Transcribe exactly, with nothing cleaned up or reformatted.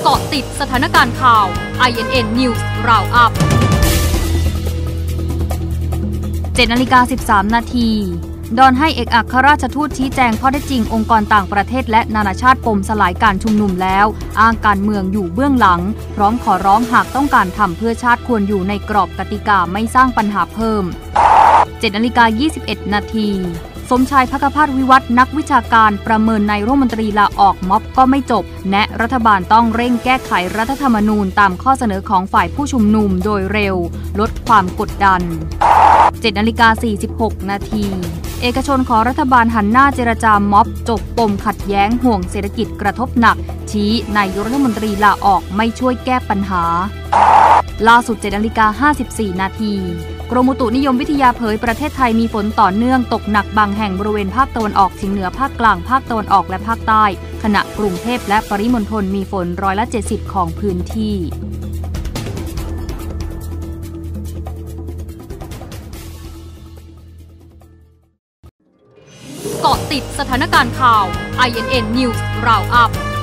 เกาะติดสถานการณ์ข่าว ไอ เอ็น เอ็น News Roundup เจ็ดนาฬิกาสิบสามนาทีดอนให้เอกอัครราชทูตชี้แจงข้อเท็จจริงองค์กรต่างประเทศและนานาชาติปมสลายการชุมนุมแล้วอ้างการเมืองอยู่เบื้องหลังพร้อมขอร้องหากต้องการทำเพื่อชาติควรอยู่ในกรอบกติกาไม่สร้างปัญหาเพิ่ม เจ็ดนาฬิกายี่สิบเอ็ดนาทีสมชายภักพาสวิวัฒน์นักวิชาการประเมินนายรัฐมนตรีลาออกม็อบก็ไม่จบแนะรัฐบาลต้องเร่งแก้ไขรัฐธรรมนูญตามข้อเสนอของฝ่ายผู้ชุมนุมโดยเร็วลดความกดดัน เจ็ดนาฬิกาสี่สิบหกนาทีเอกชนขอรัฐบาลหันหน้าเจรจาม็อบจบปมขัดแย้งห่วงเศรษฐกิจกระทบหนักชี้นายกรัฐมนตรีลาออกไม่ช่วยแก้ปัญหาล่าสุด เจ็ดนาฬิกาห้าสิบสี่นาทีกรมอุตุนิยมวิทยาเผยประเทศไทยมีฝนต่อเนื่องตกหนักบางแห่งบริเวณภาคตะวันออกเฉียงเหนือภาคกลางภาคตะวันออกและภาคใต้ขณะกรุงเทพและปริมณฑลมีฝนร้อยละเจ็ดสิบของพื้นที่เกาะติดสถานการณ์ข่าว ไอ เอ็น เอ็น News Roundup